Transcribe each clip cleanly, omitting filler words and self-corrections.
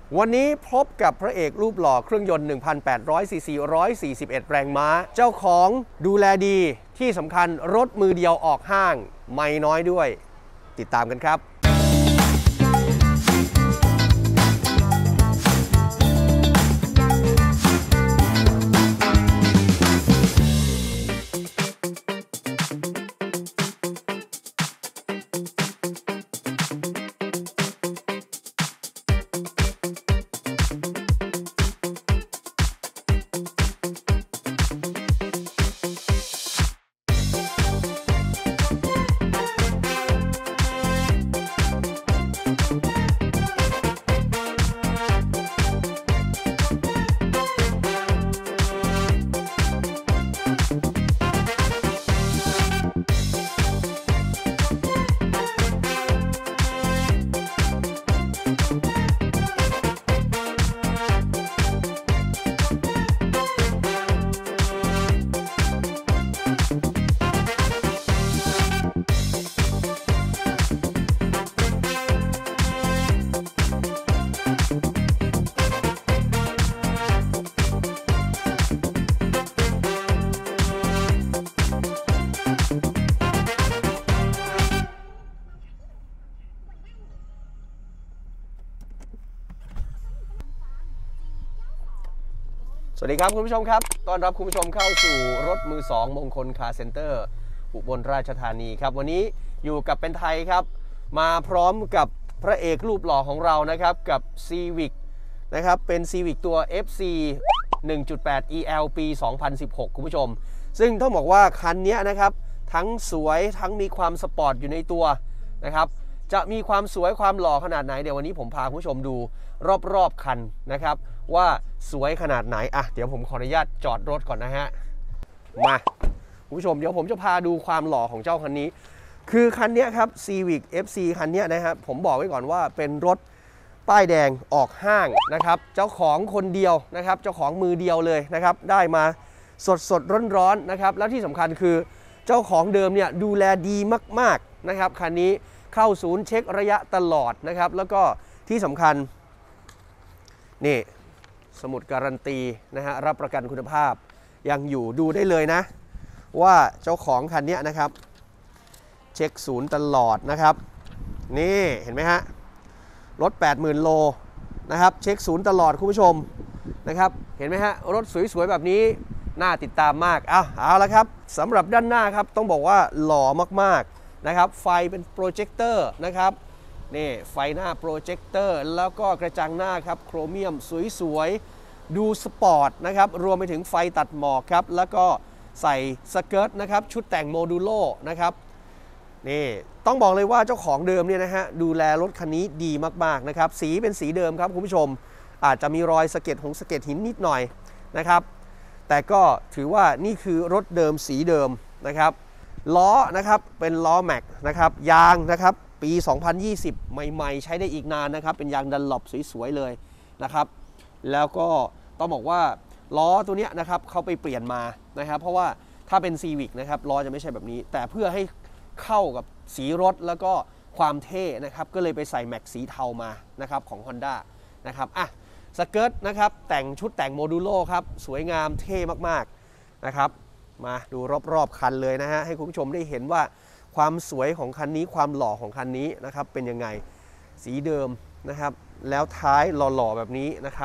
วันนี้พบกับพระเอกรูปหล่อเครื่องยนต์ 1,800 ซีซี 141 แรงม้าเจ้าของดูแลดีที่สำคัญรถมือเดียวออกห้างไม่น้อยด้วยติดตามกันครับสวัสดีครับคุณผู้ชมครับต้อนรับคุณผู้ชมเข้าสู่รถมือ2มงคลคาร์เซ็นเตอร์อุบลราชธานีครับวันนี้อยู่กับเป็นไทยครับมาพร้อมกับพระเอกรูปหล่อของเรานะครับกับ Civic นะครับเป็น Civic ตัว FC 1.8 EL ปี 2016 คุณผู้ชมซึ่งต้องบอกว่าคันนี้นะครับทั้งสวยทั้งมีความสปอร์ตอยู่ในตัวนะครับจะมีความสวยความหล่อขนาดไหนเดี๋ยววันนี้ผมพาคุณผู้ชมดูรอบๆคันนะครับว่าสวยขนาดไหนอ่ะเดี๋ยวผมขออนุญาตจอดรถก่อนนะฮะมาคุณผู้ชมเดี๋ยวผมจะพาดูความหล่อของเจ้าคันนี้คือคันนี้ครับ Civic FC คันนี้นะครับผมบอกไว้ก่อนว่าเป็นรถป้ายแดงออกห้างนะครับเจ้าของคนเดียวนะครับเจ้าของมือเดียวเลยนะครับได้มาสดร้อนๆนะครับแล้วที่สำคัญคือเจ้าของเดิมเนี่ยดูแลดีมากๆนะครับคันนี้เข้าศูนย์เช็คระยะตลอดนะครับแล้วก็ที่สำคัญนี่สมุดการันตีนะฮะรับประกันคุณภาพยังอยู่ดูได้เลยนะว่าเจ้าของคันนี้นะครับเช็คศูนย์ตลอดนะครับนี่เห็นไหมฮะรถ 80,000 โลนะครับเช็คศูนย์ตลอดคุณผู้ชมนะครับเห็นไหมฮะรถสวยๆแบบนี้น่าติดตามมากเอาละครับสำหรับด้านหน้าครับต้องบอกว่าหล่อมากๆนะครับไฟเป็นโปรเจคเตอร์นะครับนี่ไฟหน้าโปรเจคเตอร์แล้วก็กระจังหน้าครับโครเมียมสวยๆดูสปอร์ตนะครับรวมไปถึงไฟตัดหมอกครับแล้วก็ใส่สเกิร์ตนะครับชุดแต่งโมดูโลนะครับนี่ต้องบอกเลยว่าเจ้าของเดิมเนี่ยนะฮะดูแลรถคันนี้ดีมากๆนะครับสีเป็นสีเดิมครับคุณผู้ชมอาจจะมีรอยสะเก็ดหินนิดหน่อยนะครับแต่ก็ถือว่านี่คือรถเดิมสีเดิมนะครับล้อนะครับเป็นล้อแม็กนะครับยางนะครับปี 2020 ใหม่ๆใช้ได้อีกนานนะครับเป็นยางดันหลบสวยๆเลยนะครับแล้วก็ต้องบอกว่าล้อตัวเนี้ยนะครับเขาไปเปลี่ยนมานะครับเพราะว่าถ้าเป็น Civic นะครับล้อจะไม่ใช่แบบนี้แต่เพื่อให้เข้ากับสีรถแล้วก็ความเท่นะครับก็เลยไปใส่แม็กสีเทามานะครับของ Honda นะครับสเกิร์ตนะครับแต่งชุดแต่งโมดูโลครับสวยงามเท่มากๆนะครับมาดูรอบๆคันเลยนะฮะให้คุณผู้ชมได้เห็นว่าความสวยของคันนี้ความหล่อของคันนี้นะครับเป็นยังไงสีเดิมนะครับแล้วท้ายหล่อๆแบบนี้นะครับ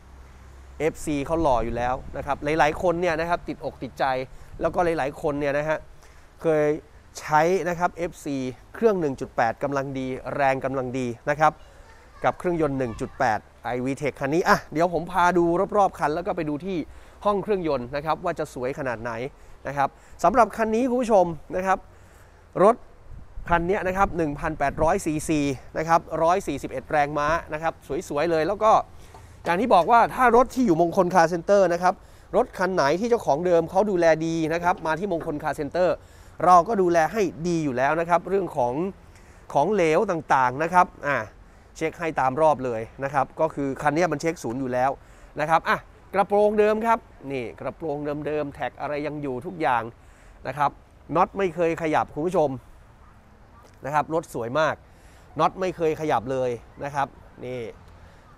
FC เขาหล่ออยู่แล้วนะครับหลายๆคนเนี่ยนะครับติดอกติดใจแล้วก็หลายๆคนเนี่ยนะฮะเคยใช้นะครับ FC เครื่อง 1.8 กำลังดีแรงกำลังดีนะครับกับเครื่องยนต์ 1.8 iVTEC คันนี้เดี๋ยวผมพาดูรอบๆคันแล้วก็ไปดูที่ห้องเครื่องยนต์นะครับว่าจะสวยขนาดไหนนะครับสำหรับคันนี้คุณผู้ชมนะครับรถคันนี้นะครับ 1,800 ซีซีนะครับ141 แรงม้านะครับสวยๆเลยแล้วก็อย่างที่บอกว่าถ้ารถที่อยู่มงคลคาร์เซ็นเตอร์นะครับรถคันไหนที่เจ้าของเดิมเขาดูแลดีนะครับมาที่มงคลคาร์เซ็นเตอร์เราก็ดูแลให้ดีอยู่แล้วนะครับเรื่องของเหลวต่างๆนะครับเช็คให้ตามรอบเลยนะครับก็คือคันนี้มันเช็คศูนย์อยู่แล้วนะครับกระโปรงเดิมครับนี่กระโปรงเดิมๆแท็กอะไรยังอยู่ทุกอย่างนะครับน็อตไม่เคยขยับคุณผู้ชมนะครับรถสวยมากน็อตไม่เคยขยับเลยนะครับนี่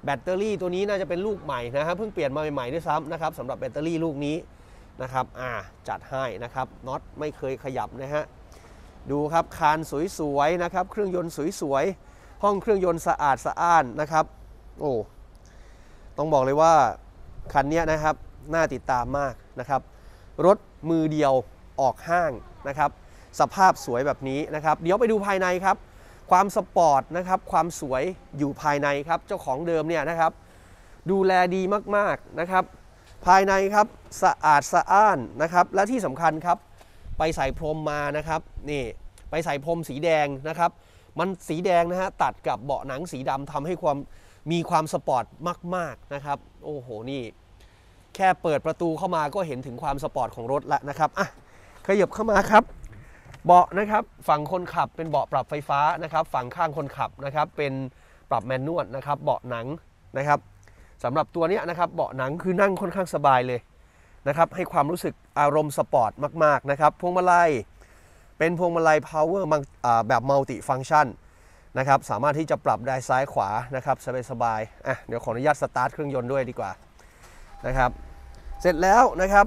แบตเตอรี่ตัวนี้น่าจะเป็นลูกใหม่นะฮะเพิ่งเปลี่ยนมาใหม่ๆด้วยซ้ำนะครับสำหรับแบตเตอรี่ลูกนี้นะครับจัดให้นะครับน็อตไม่เคยขยับนะฮะดูครับคานสวยๆนะครับเครื่องยนต์สวยๆห้องเครื่องยนต์สะอาดสะอ้านนะครับโอ้ต้องบอกเลยว่าคันนี้นะครับน่าติดตามมากนะครับรถมือเดียวออกห้างนะครับสภาพสวยแบบนี้นะครับเดี๋ยวไปดูภายในครับความสปอร์ตนะครับความสวยอยู่ภายในครับเจ้าของเดิมเนี่ยนะครับดูแลดีมากๆนะครับภายในครับสะอาดสะอ้านนะครับและที่สำคัญครับไปใส่พรมมานะครับนี่ไปใส่พรมสีแดงนะครับมันสีแดงนะฮะตัดกับเบาะหนังสีดำทำให้มีความสปอร์ตมากๆนะครับโอ้โหนี่แค่เปิดประตูเข้ามาก็เห็นถึงความสปอร์ตของรถแล้วนะครับขยับเข้ามาครับเบาะนะครับฝั่งคนขับเป็นเบาะปรับไฟฟ้านะครับฝั่งข้างคนขับนะครับเป็นปรับแมนนวลนะครับเบาะหนังนะครับสำหรับตัวนี้นะครับเบาะหนังคือนั่งค่อนข้างสบายเลยนะครับให้ความรู้สึกอารมณ์สปอร์ตมากๆนะครับพวงมาลัยเป็นพวงมาลัย power แบบมัลติฟังก์ชันนะครับสามารถที่จะปรับได้ซ้ายขวานะครับสบายๆเดี๋ยวขออนุญาตสตาร์ทเครื่องยนต์ด้วยดีกว่านะครับเสร็จแล้วนะครับ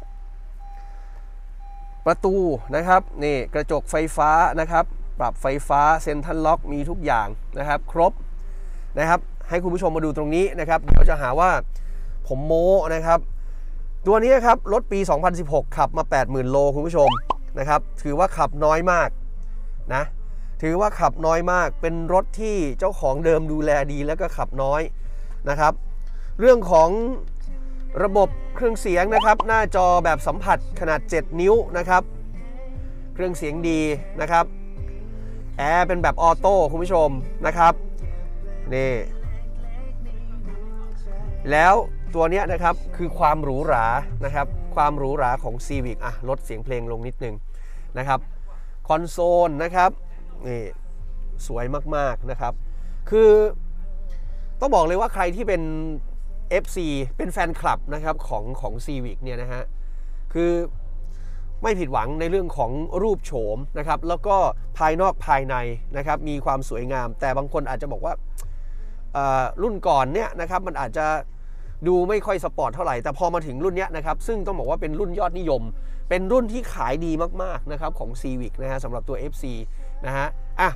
ประตูนะครับนี่กระจกไฟฟ้านะครับปรับไฟฟ้าเซ็นทรัลล็อกมีทุกอย่างนะครับครบนะครับให้คุณผู้ชมมาดูตรงนี้นะครับเดี๋ยวจะหาว่าผมโม้นะครับตัวนี้ครับรถปี 2016 ขับมา 80,000 โลคุณผู้ชมนะครับถือว่าขับน้อยมากนะถือว่าขับน้อยมากเป็นรถที่เจ้าของเดิมดูแลดีแล้วก็ขับน้อยนะครับเรื่องของระบบเครื่องเสียงนะครับหน้าจอแบบสัมผัสขนาด7 นิ้วนะครับเครื่องเสียงดีนะครับแอร์เป็นแบบออโต้คุณผู้ชมนะครับนี่แล้วตัวนี้นะครับคือความหรูหรานะครับความหรูหราของ Civicลดเสียงเพลงลงนิดนึงนะครับคอนโซลนะครับนี่สวยมากๆนะครับคือต้องบอกเลยว่าใครที่เป็น FC เป็นแฟนคลับนะครับของ Civic เนี่ยนะฮะคือไม่ผิดหวังในเรื่องของรูปโฉมนะครับแล้วก็ภายนอกภายในนะครับมีความสวยงามแต่บางคนอาจจะบอกว่ารุ่นก่อนเนี่ยนะครับมันอาจจะดูไม่ค่อยสปอร์ตเท่าไหร่แต่พอมาถึงรุ่นนี้นะครับซึ่งต้องบอกว่าเป็นรุ่นยอดนิยมเป็นรุ่นที่ขายดีมากๆนะครับของ Civic นะฮะสำหรับตัว FC นะฮะ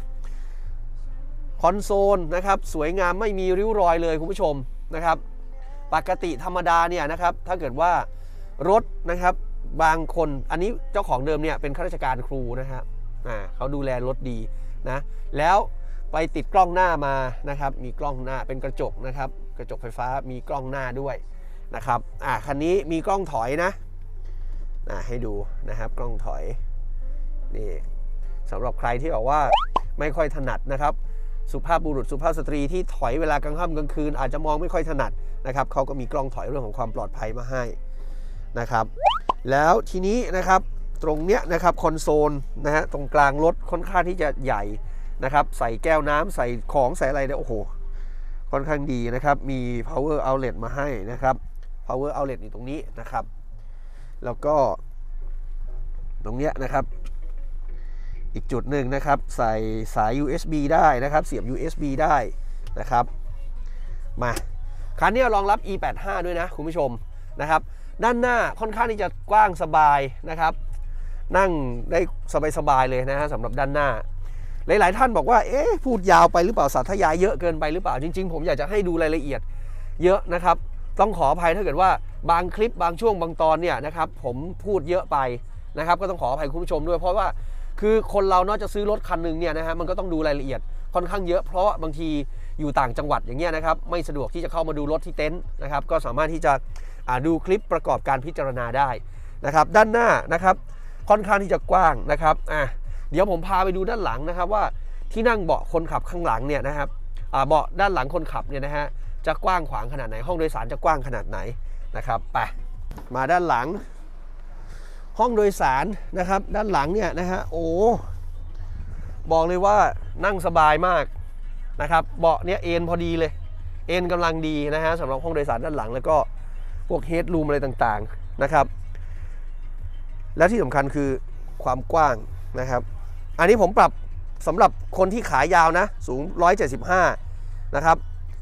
คอนโซลนะครับสวยงามไม่มีริ้วรอยเลยคุณผู้ชมนะครับปกติธรรมดาเนี่ยนะครับถ้าเกิดว่ารถนะครับบางคนอันนี้เจ้าของเดิมเนี่ยเป็นข้าราชการครูนะครับเขาดูแลรถดีนะแล้วไปติดกล้องหน้ามานะครับมีกล้องหน้าเป็นกระจกนะครับกระจกไฟฟ้ามีกล้องหน้าด้วยนะครับคันนี้มีกล้องถอยนะให้ดูนะครับกล้องถอยนี่สำหรับใครที่บอกว่าไม่ค่อยถนัดนะครับสุภาพบุรุษสุภาพสตรีที่ถอยเวลากลางค่ำกลางคืนอาจจะมองไม่ค่อยถนัดนะครับเขาก็มีกล้องถอยเรื่องของความปลอดภัยมาให้นะครับแล้วทีนี้นะครับตรงเนี้ยนะครับคอนโซลนะฮะตรงกลางรถค่อนข้างที่จะใหญ่นะครับใส่แก้วน้ำใส่ของใส่อะไรเนี่ยโอ้โหค่อนข้างดีนะครับมี power outlet มาให้นะครับ power outlet อยู่ตรงนี้นะครับแล้วก็ตรงเนี้ยนะครับอีกจุดหนึ่งนะครับใส่สาย USB ได้นะครับเสียบ USB ได้นะครับมาคันนี้รองรับ E85 ด้วยนะคุณผู้ชมนะครับด้านหน้าค่อนข้างที่จะกว้างสบายนะครับนั่งได้สบายๆเลยนะฮะสำหรับด้านหน้าหลายๆท่านบอกว่าพูดยาวไปหรือเปล่าสาธยายเยอะเกินไปหรือเปล่าจริงๆผมอยากจะให้ดูรายละเอียดเยอะนะครับต้องขออภัยถ้าเกิดว่าบางคลิปบางช่วงบางตอนเนี่ยนะครับผมพูดเยอะไปนะครับก็ต้องขออภัยคุณผู้ชมด้วยเพราะว่าคือคนเราเนาะจะซื้อรถคันนึงเนี่ยนะฮะมันก็ต้องดูรายละเอียดค่อนข้างเยอะเพราะบางทีอยู่ต่างจังหวัดอย่างเงี้ยนะครับไม่สะดวกที่จะเข้ามาดูรถที่เต็นท์นะครับก็สามารถที่จะดูคลิปประกอบการพิจารณาได้นะครับด้านหน้านะครับค่อนข้างที่จะกว้างนะครับเดี๋ยวผมพาไปดูด้านหลังนะครับว่าที่นั่งเบาะคนขับข้างหลังเนี่ยนะครับเบาะด้านหลังคนขับเนี่ยนะฮะจะกว้างขวางขนาดไหนห้องโดยสารจะกว้างขนาดไหนนะครับไปมาด้านหลังห้องโดยสารนะครับด้านหลังเนี่ยนะฮะโอ้บอกเลยว่านั่งสบายมากนะครับเบาะเนี่ยเอนพอดีเลยเอนกำลังดีนะฮะสำหรับห้องโดยสารด้านหลังแล้วก็พวกเฮดรูมอะไรต่างๆนะครับและที่สำคัญคือความกว้างนะครับอันนี้ผมปรับสำหรับคนที่ขายาวนะสูง175นะครับ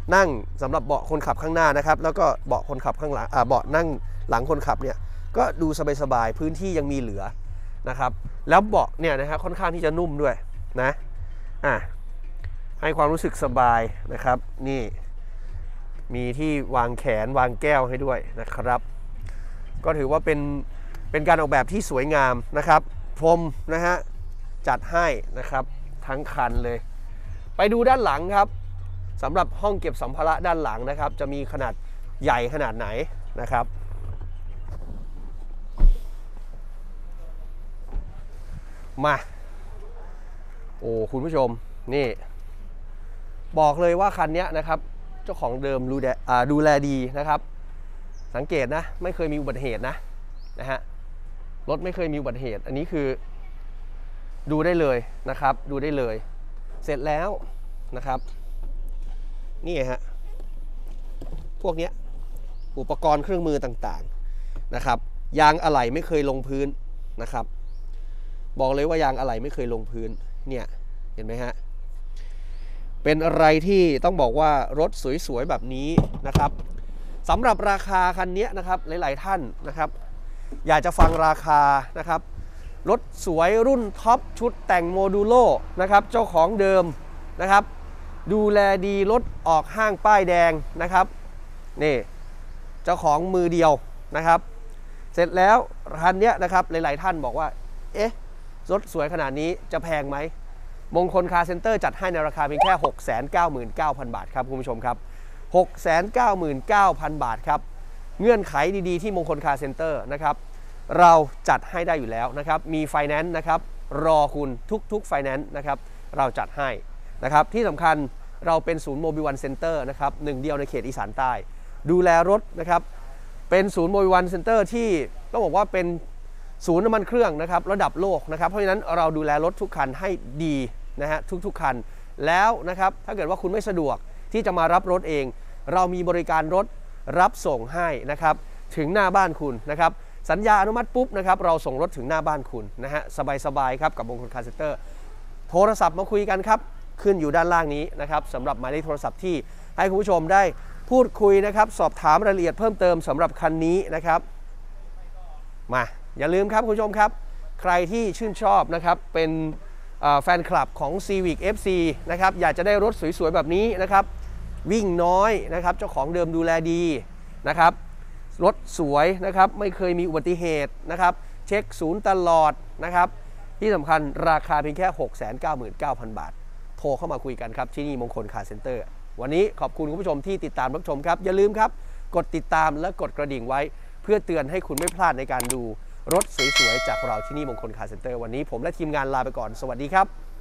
นั่งสำหรับเบาะคนขับข้างหน้านะครับแล้วก็เบาะคนขับข้างหลังเบาะนั่งหลังคนขับเนี่ยก็ดูสบายๆพื้นที่ยังมีเหลือนะครับแล้วเบาะเนี่ยนะครับค่อนข้างที่จะนุ่มด้วยนะให้ความรู้สึกสบายนะครับนี่มีที่วางแขนวางแก้วให้ด้วยนะครับก็ถือว่าเป็นการออกแบบที่สวยงามนะครับพรมนะฮะจัดให้นะครับทั้งคันเลยไปดูด้านหลังครับสำหรับห้องเก็บสัมภาระด้านหลังนะครับจะมีขนาดใหญ่ขนาดไหนนะครับมาโอ้คุณผู้ชมนี่บอกเลยว่าคันนี้นะครับเจ้าของเดิมดูแลดีนะครับสังเกตนะไม่เคยมีอุบัติเหตุนะฮะรถไม่เคยมีอุบัติเหตุอันนี้คือดูได้เลยนะครับดูได้เลยเสร็จแล้วนะครับนี่ฮะพวกนี้อุปกรณ์เครื่องมือต่างๆนะครับยางอะไหล่ไม่เคยลงพื้นนะครับบอกเลยว่ายางอะไหล่ไม่เคยลงพื้นเนี่ยเห็นไหมฮะเป็นอะไรที่ต้องบอกว่ารถสวยๆแบบนี้นะครับสำหรับราคาคันนี้นะครับหลายๆท่านนะครับอยากจะฟังราคานะครับรถสวยรุ่นท็อปชุดแต่งโมดูโลนะครับเจ้าของเดิมนะครับดูแลดีรถออกห้างป้ายแดงนะครับนี่เจ้าของมือเดียวนะครับเสร็จแล้วคันนี้นะครับหลายๆท่านบอกว่าเอ๊ะรถสวยขนาดนี้จะแพงไหมมงคลคาร์เซ็นเตอร์จัดให้ในราคาเพียงแค่ 699,000 บาทครับคุณผู้ชมครับ 699,000 บาทครับเงื่อนไขดีๆที่มงคลคาร์เซ็นเตอร์นะครับเราจัดให้ได้อยู่แล้วนะครับมีไฟแนนซ์นะครับรอคุณทุกไฟแนนซ์นะครับเราจัดให้นะครับที่สำคัญเราเป็นศูนย์โมบิวันเซ็นเตอร์นะครับหนึ่งเดียวในเขตอีสานใต้ดูแลรถนะครับเป็นศูนย์โมบิวันเซ็นเตอร์ที่ต้องบอกว่าเป็นศูนย์น้ำมันเครื่องนะครับระดับโลกนะครับเพราะฉะนั้นเราดูแลรถทุกคันให้ดีนะฮะทุกคันแล้วนะครับถ้าเกิดว่าคุณไม่สะดวกที่จะมารับรถเองเรามีบริการรถรับส่งให้นะครับถึงหน้าบ้านคุณนะครับสัญญาอนุมัติปุ๊บนะครับเราส่งรถถึงหน้าบ้านคุณนะฮะสบายๆครับกับมงคลคาร์เซ็นเตอร์โทรศัพท์มาคุยกันครับขึ้นอยู่ด้านล่างนี้นะครับสำหรับหมายเลขโทรศัพท์ที่ให้คุณผู้ชมได้พูดคุยนะครับสอบถามรายละเอียดเพิ่มเติมสำหรับคันนี้นะครับมาอย่าลืมครับคุณผู้ชมครับใครที่ชื่นชอบนะครับเป็นแฟนคลับของ Civic FC นะครับอยากจะได้รถสวยๆแบบนี้นะครับวิ่งน้อยนะครับเจ้าของเดิมดูแลดีนะครับรถสวยนะครับไม่เคยมีอุบัติเหตุนะครับเช็คศูนย์ตลอดนะครับที่สำคัญราคาเพียงแค่ 699,000 บาทโทรเข้ามาคุยกันครับที่นี่มงคลคาร์เซ็นเตอร์วันนี้ขอบคุณคุณผู้ชมที่ติดตามรับชมครับอย่าลืมครับกดติดตามและกดกระดิ่งไว้เพื่อเตือนให้คุณไม่พลาดในการดูรถสวยๆจากเราที่นี่มงคลคาร์เซ็นเตอร์วันนี้ผมและทีมงานลาไปก่อนสวัสดีครับ